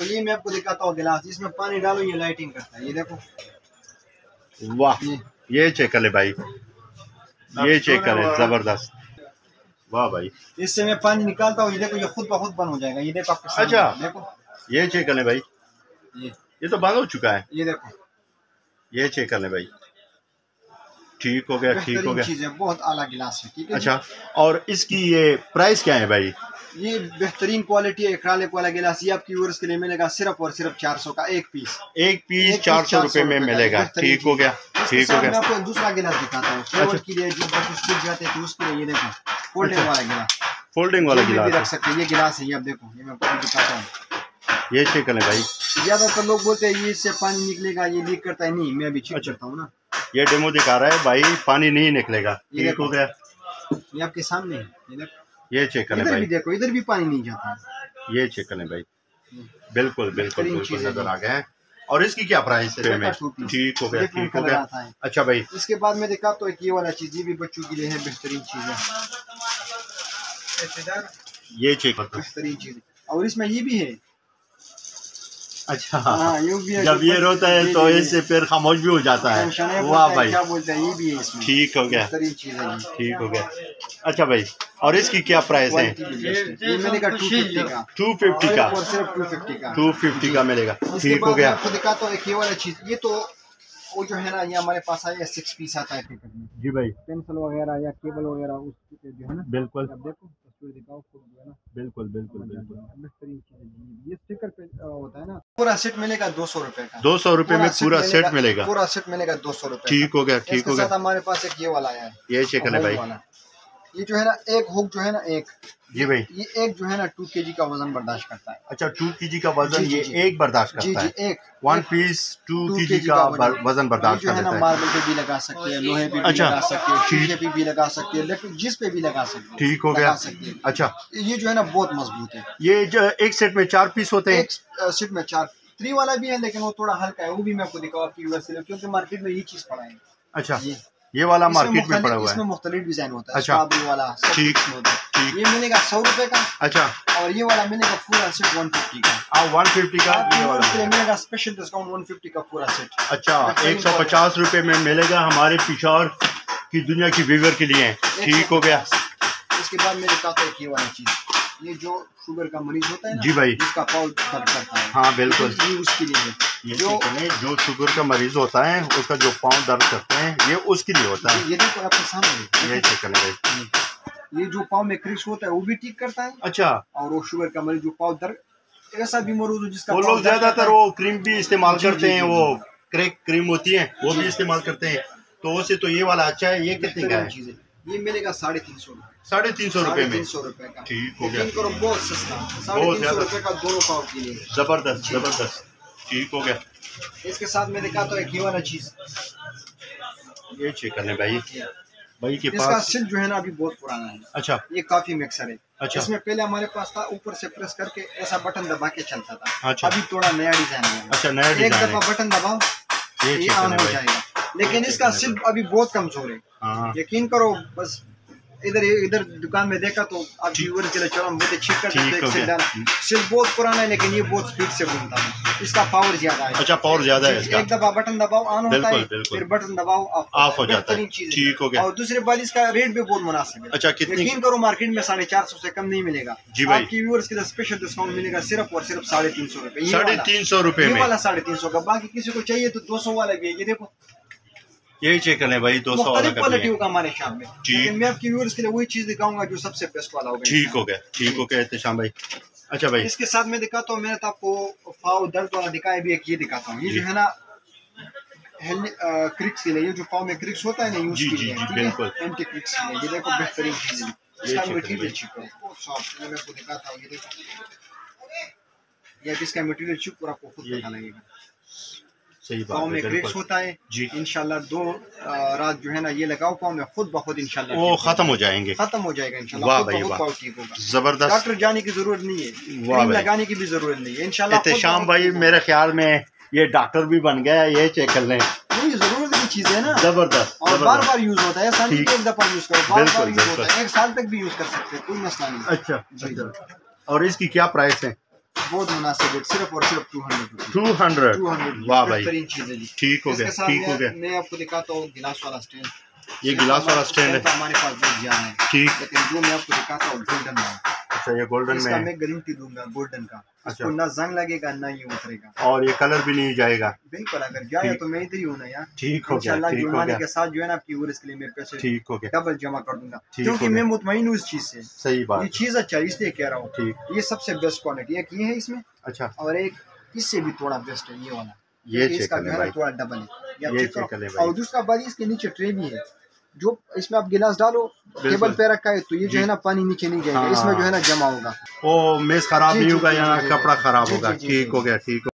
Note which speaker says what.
Speaker 1: तो ये मैं आपको दिखाता हूँ गिलास, इसमें पानी डालो ये लाइटिंग करता है, ये देखो।
Speaker 2: वाह, ये चेक कर ले भाई, ये चेक कर ले, जबरदस्त, वाह भाई।
Speaker 1: इससे मैं पानी निकालता हूँ, ये देखो ये खुद ब खुद बंद हो जाएगा, ये देखो आपके सामने।
Speaker 2: अच्छा,
Speaker 1: देखो
Speaker 2: ये चेक कर ले भाई, ये तो बंद हो चुका है,
Speaker 1: ये देखो,
Speaker 2: ये चेक कर ले भाई। ठीक हो गया, ठीक हो गया,
Speaker 1: चीज है, बहुत आला गिलास है, ठीक है।
Speaker 2: अच्छा, और इसकी ये प्राइस क्या है भाई?
Speaker 1: ये बेहतरीन क्वालिटी है, एक्रालिक वाला गिलास, ये आपकी व्यूअर्स के लिए मिलेगा सिर्फ और सिर्फ 400 का एक पीस।
Speaker 2: एक पीस 400 रुपए में मिलेगा। ठीक हो गया, ठीक हो गया।
Speaker 1: मैं आपको दूसरा गिलास दिखाता हूँ, फ्लेवर के लिए जो बच्चे स्कूल जाते हैं तो उसके लिए, ये देखो फोल्डिंग वाला गिलास,
Speaker 2: फोल्डिंग वाला गिलास
Speaker 1: रख सकते हैं। ये गिलास है, ये आप देखो, ये मैं आपको दिखाता हूँ,
Speaker 2: ये चेक कर ले भाई।
Speaker 1: ज्यादातर लोग बोलते हैं ये इससे पानी निकलेगा, ये लीक करता है, नहीं, मैं अभी चेक करता हूँ ना।
Speaker 2: ये डेमो दिखा रहा है भाई, पानी नहीं निकलेगा। ठीक हो गया,
Speaker 1: ये आपके सामने है, ये देखो,
Speaker 2: ये चेक कर ले
Speaker 1: इधर
Speaker 2: भाई,
Speaker 1: भी देखो, इधर भी पानी नहीं जाता है,
Speaker 2: ये चेक कर ले भाई। बिल्कुल बिल्कुल बिल्कुल नजर आ गया है। और इसकी क्या प्राइस है? ठीक हो गया, ठीक हो गया। अच्छा भाई,
Speaker 1: इसके बाद मैं दिखाता हूँ एक ये वाला चीज, ये भी बच्चों के लिए है, बेहतरीन चीज है,
Speaker 2: ये चेक कर,
Speaker 1: बेहतरीन चीज है। और इसमें ये भी है,
Speaker 2: अच्छा
Speaker 1: हाँ, ये भी है,
Speaker 2: जब ये रोता है तो इससे फिर खामोश भी हो जाता है। वाह भाई,
Speaker 1: क्या बोलते हैं, ये भी है इसमें।
Speaker 2: ठीक हो गया,
Speaker 1: बेहतरीन चीज है,
Speaker 2: ठीक हो गया। अच्छा भाई, और इसकी क्या प्राइस है?
Speaker 1: ये मिलेगा 250 का,
Speaker 2: 250 का,
Speaker 1: और सिर्फ 250 का,
Speaker 2: 250 का मिलेगा। ठीक हो गया।
Speaker 1: आपको दिखाता हूँ एक ये वाला चीज, ये तो वो जो है ना, ये हमारे पास आया 6 पीस आता है पैकेट में।
Speaker 2: जी भाई,
Speaker 1: पेंसिल वगैरह या केबल वगैरह उसके जो है ना,
Speaker 2: बिल्कुल,
Speaker 1: अब देखो तस्वीर दिखाओ खुद जो है ना,
Speaker 2: बिल्कुल बिल्कुल बिल्कुल
Speaker 1: बेहतरीन चीज है। ये स्टिकर पे होता है ना, पूरा सेट मिलेगा 200 रुपए का,
Speaker 2: 200 रुपए में पूरा सेट मिलेगा,
Speaker 1: पूरा सेट मिलेगा 200 रुपए।
Speaker 2: ठीक हो गया, ठीक हो गया।
Speaker 1: हमारे पास एक ये वाला आया है,
Speaker 2: ये चेक करने भाई,
Speaker 1: ये जो है ना एक हुक जो है ना, एक
Speaker 2: जी भाई,
Speaker 1: ये एक जो है ना 2 kg का वजन बर्दाश्त करता है।
Speaker 2: अच्छा, 2 kg का वजन ये एक बर्दाश्त करता है।
Speaker 1: जी, एक
Speaker 2: 1 पीस 2 kg का वजन बर्दाश्त
Speaker 1: जो है ना,
Speaker 2: करता है।
Speaker 1: मार्बल पे भी लगा सकते हैं, लोहे पे भी लगा सकते हैं, शीशे पे भी लगा सकते हैं, लेकिन जिस पे भी लगा सकते हैं।
Speaker 2: ठीक हो गया। अच्छा,
Speaker 1: ये जो है ना बहुत मजबूत है।
Speaker 2: ये जो एक सेट में 4 पीस होते हैं,
Speaker 1: एक सेट में 4, 3 वाला भी है, लेकिन वो थोड़ा हल्का है, वो भी मैं आपको दिखाऊँ आपकी व्यूअर्स के लिए, क्योंकि मार्केट में ये चीज पड़ा है।
Speaker 2: अच्छा, ये वाला मार्केट में पड़ा हुआ है,
Speaker 1: इसमें मुख्तलिफ डिजाइन होता है।
Speaker 2: अच्छा,
Speaker 1: वाला
Speaker 2: ठीक,
Speaker 1: ये मिलेगा 100 रुपए का।
Speaker 2: अच्छा,
Speaker 1: और ये वाला मिलेगा पूरा सेट 150 का।
Speaker 2: 150 का ये वाला
Speaker 1: मिलेगा, स्पेशल डिस्काउंट 150 का पूरा सेट।
Speaker 2: अच्छा, 150 रुपए में मिलेगा हमारे पिशौर की दुनिया की व्यूअर के लिए। ठीक हो गया।
Speaker 1: इसके बाद मेरे साथ एक ये वाला चीज, ये जो शुगर का मरीज होता है ना,
Speaker 2: जी भाई,
Speaker 1: जिसका पाउच दर्द करता है,
Speaker 2: हाँ बिल्कुल,
Speaker 1: ये उसके लिए है।
Speaker 2: जो शुगर का मरीज होता है उसका जो पाँव दर्द करते हैं, ये उसके लिए होता है।
Speaker 1: ये देखो आपके सामने,
Speaker 2: ये चेक करना भाई,
Speaker 1: ये जो पाँव में क्रिक्स होता है वो भी ठीक करता है।
Speaker 2: अच्छा,
Speaker 1: और वो शुगर का मरीज जो पाँव दर्द, ऐसा भी मरीज हो जिसका,
Speaker 2: वो लोग ज्यादातर वो क्रीम भी इस्तेमाल करते हैं, वो क्रैक क्रीम होती है वो भी इस्तेमाल करते हैं, तो उससे तो ये वाला अच्छा है। ये कितने का है?
Speaker 1: ये मिलेगा 350 रुपए,
Speaker 2: 350 रुपए में।
Speaker 1: 350 रुपए का,
Speaker 2: ठीक हो गया,
Speaker 1: बहुत सस्ता, 350 रुपए का दोनों पाव के लिए,
Speaker 2: जबरदस्त जबरदस्त। ठीक हो गया।
Speaker 1: इसके साथ मैं दिखाता हूँ एक ये वाला चीज,
Speaker 2: ये चेक करने भाई, भाई के
Speaker 1: इसका
Speaker 2: पास
Speaker 1: सिल जो है ना अभी बहुत पुराना है।
Speaker 2: अच्छा,
Speaker 1: ये काफी मिक्सर है।
Speaker 2: अच्छा,
Speaker 1: इसमें पहले हमारे पास था, ऊपर से प्रेस करके ऐसा बटन दबा के चलता था।
Speaker 2: अच्छा,
Speaker 1: अभी थोड़ा नया डिजाइन है।
Speaker 2: अच्छा, नया डिजाइन
Speaker 1: है। एक दफा बटन दबाओ ये ऑन हो जाएगा, लेकिन इसका सिल अभी बहुत कमजोर है। यकीन करो, बस इधर दुकान में देखा तो आप व्यूअर के लिए चलो हम बहुत अच्छी कर सकते हैं। सिर्फ बहुत पुराना है, लेकिन ये बहुत स्पीड से घूमता है, इसका पावर ज्यादा है।
Speaker 2: अच्छा, पावर ज्यादा है इसका।
Speaker 1: एक दफा बटन दबाओ ऑन होता है, फिर बटन दबाओ ऑफ हो जाता है।
Speaker 2: ठीक हो गया।
Speaker 1: और दूसरे बार इसका रेट भी बहुत मुनासिब है।
Speaker 2: अच्छा, कितनी?
Speaker 1: यकीन करो मार्केट में 450 से कम नहीं मिलेगा जी भाई। आपकी व्यूअर्स के लिए स्पेशल डिस्काउंट मिलेगा सिर्फ और सिर्फ 350 रुपए।
Speaker 2: 350 रुपए में,
Speaker 1: 350 का। बाकी किसी को चाहिए तो 200 वाला भी है, ये देखो,
Speaker 2: यही चेक करने भाई, 200 वाला
Speaker 1: क्वालिटी होगा हमारे शॉप में। लेकिन मैं आपकी व्यूअर्स के लिए वही चीज दिखाऊंगा जो सबसे बेस्ट वाला होगा।
Speaker 2: ठीक हो गया, ठीक हो गया एहतशाम भाई। अच्छा भाई,
Speaker 1: इसके साथ मैं दिखाता हूँ, मैंने तो आपको पाव दर्द वाला दिखाया भी, एक ये दिखाता हूँ। ये जो है ना क्रिक्स के लिए, ये जो पाव में क्रिक्स होता है ना, यूज के लिए बिल्कुल एंटी क्रिक्स के लिए। ये देखो बेहतरीन चीज है, इसका मटेरियल चिप है, बहुत सॉफ्ट। मैं आपको दिखाता हूँ, ये देखो, ये इसका मटेरियल चिप पूरा आपको खुद पता लगेगा।
Speaker 2: सही
Speaker 1: पाँव में क्रिक्स होता है जी। इंशाल्लाह 2 रात जो है ना ये लगाओ पाँव में, खुद ब खुद इंशाल्लाह
Speaker 2: वो खत्म हो जाएंगे,
Speaker 1: खत्म हो जाएगा इंशाल्लाह।
Speaker 2: वाह भाई वाह, जबरदस्त।
Speaker 1: डॉक्टर जाने की जरूरत नहीं है, क्रीम लगाने की भी जरूरत नहीं है इंशाल्लाह।
Speaker 2: एहतशाम भाई मेरे ख्याल में ये डॉक्टर भी बन गया, ये चेक कर लें।
Speaker 1: जरूरत की चीज है ना,
Speaker 2: जबरदस्त।
Speaker 1: और बार बार यूज होता है, साल में एक दफा यूज करो, बार बार यूज होता है, 1 साल तक भी यूज कर सकते हैं, कोई मसला नहीं।
Speaker 2: अच्छा, और इसकी क्या प्राइस है?
Speaker 1: बहुत मुनासिब है, सिर्फ और सिर्फ 200
Speaker 2: 200। वाह भाई,
Speaker 1: बेहतरीन चीज है जी।
Speaker 2: ठीक हो गया, ठीक हो गया।
Speaker 1: मैं आपको दिखाता हूँ गिलास वाला स्टैंड।
Speaker 2: ये गिलास वाला स्टैंड है,
Speaker 1: हमारे पास बहुत ज्यादा है,
Speaker 2: ठीक।
Speaker 1: लेकिन जो मैं आपको दिखाता हूँ गोल्डन में।
Speaker 2: अच्छा, ये गोल्डन में है।
Speaker 1: मैं गारंटी दूंगा गोल्डन का,
Speaker 2: अच्छा,
Speaker 1: ना जंग लगेगा ना ये उतरेगा,
Speaker 2: और ये कलर भी नहीं जाएगा।
Speaker 1: बिल्कुल, अगर जाए तो मैं इधर ही हूँ ना यार।
Speaker 2: ठीक हो गया, ठीक हो गया।
Speaker 1: के साथ जो है ना आपकी उर्स के लिए मैं पैसे
Speaker 2: ठीक हो गया,
Speaker 1: डबल जमा कर दूंगा, क्योंकि मैं मुतमईन हूँ इस चीज से।
Speaker 2: सही बात,
Speaker 1: ये चीज अच्छा है इसलिए कह रहा हूँ।
Speaker 2: ठीक,
Speaker 1: ये सबसे बेस्ट क्वालिटी एक ये है इसमें।
Speaker 2: अच्छा,
Speaker 1: और एक इससे भी थोड़ा बेस्ट है ये वाला,
Speaker 2: ये
Speaker 1: इसका जो है ना थोड़ा डबल है,
Speaker 2: ये चेक कर ले भाई।
Speaker 1: और दूसरा बात इसके नीचे ट्रे भी है, जो इसमें आप गिलास डालो टेबल पे रखा है तो ये जो है ना पानी नीचे नहीं जाएगा, इसमें जो है ना जमा होगा,
Speaker 2: वो मेज खराब नहीं होगा या कपड़ा खराब होगा। ठीक हो गया, ठीक।